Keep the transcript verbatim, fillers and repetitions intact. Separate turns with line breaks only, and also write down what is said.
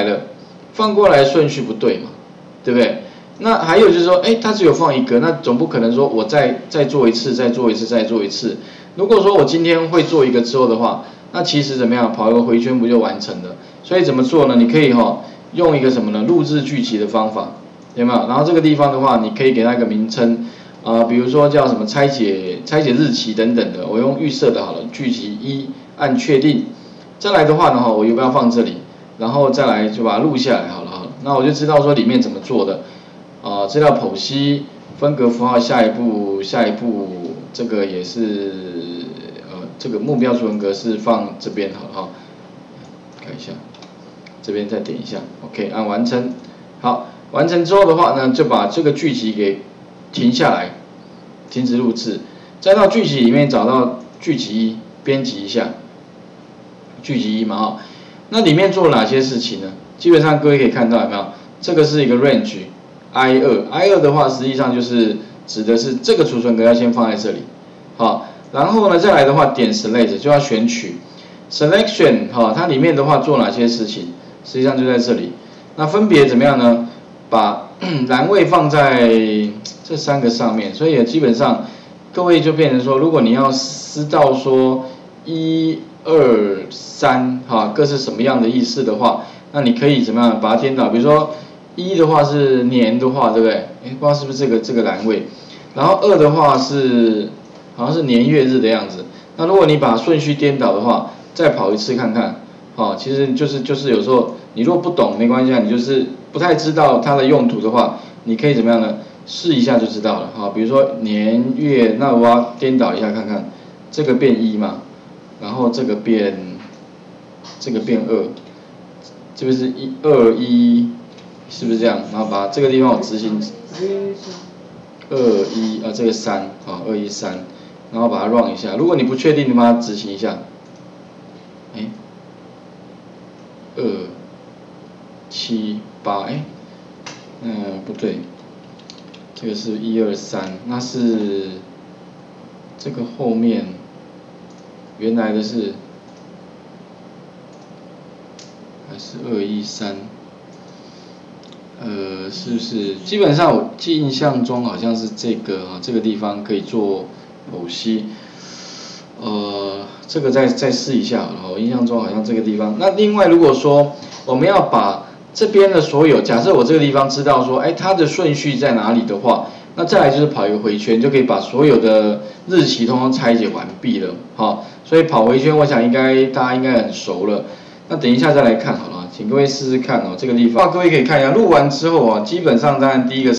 了，放过来顺序不对嘛，对不对？那还有就是说，哎，它只有放一个，那总不可能说我再再做一次，再做一次，再做一次。如果说我今天会做一个之后的话，那其实怎么样，跑一个回圈不就完成了？所以怎么做呢？你可以哈、哦、用一个什么呢？录制剧集的方法，有没有？然后这个地方的话，你可以给它一个名称，啊、呃，比如说叫什么拆解拆解日期等等的，我用预设的好了，剧集一按确定。再来的话呢，哈，我要不要放这里？然后再来就把它录下来好了哈。那我就知道说里面怎么做的。啊、呃，资料剖析，分隔符号，下一步，下一步，这个也是，呃，这个目标储存格是放这边好哈，看一下，这边再点一下 ，OK， 按完成，好，完成之后的话呢，就把这个剧集给停下来，停止录制，再到剧集里面找到剧集一，编辑一下，剧集一嘛哈，那里面做了哪些事情呢？基本上各位可以看到有没有？这个是一个 range。I 二 I 二的话，实际上就是指的是这个储存格要先放在这里，好，然后呢再来的话点 select 就要选取 selection 哈，它里面的话做哪些事情？实际上就在这里。那分别怎么样呢？把栏位放在这三个上面，所以也基本上各位就变成说，如果你要知道说一二三哈各是什么样的意思的话，那你可以怎么样把它颠倒？比如说。一的话是年的话，对不对？哎，不知道是不是这个这个栏位。然后二的话是好像是年月日的样子。那如果你把顺序颠倒的话，再跑一次看看，哦，其实就是就是有时候你如果不懂没关系啊，你就是不太知道它的用途的话，你可以怎么样呢？试一下就知道了，哈、哦。比如说年月，那我要颠倒一下看看，这个变一嘛，然后这个变这个变二，这个是一二一。是不是这样？然后把这个地方我执行二一啊，这个三啊，二一三，然后把它 run 一下。如果你不确定，你把它执行一下。哎，二七八，哎，嗯，不对，这个是一二三，那是这个后面原来的是还是二一三。呃，是不是？基本上我记印象中好像是这个啊，这个地方可以做剖析。呃，这个再再试一下好了。我印象中好像这个地方。那另外如果说我们要把这边的所有，假设我这个地方知道说，哎，它的顺序在哪里的话，那再来就是跑一个回圈，就可以把所有的日期通通拆解完毕了。好，所以跑回圈，我想应该大家应该很熟了。那等一下再来看好了，请各位试试看哦，这个地方，各位可以看一下，录完之后啊，基本上当然第一个。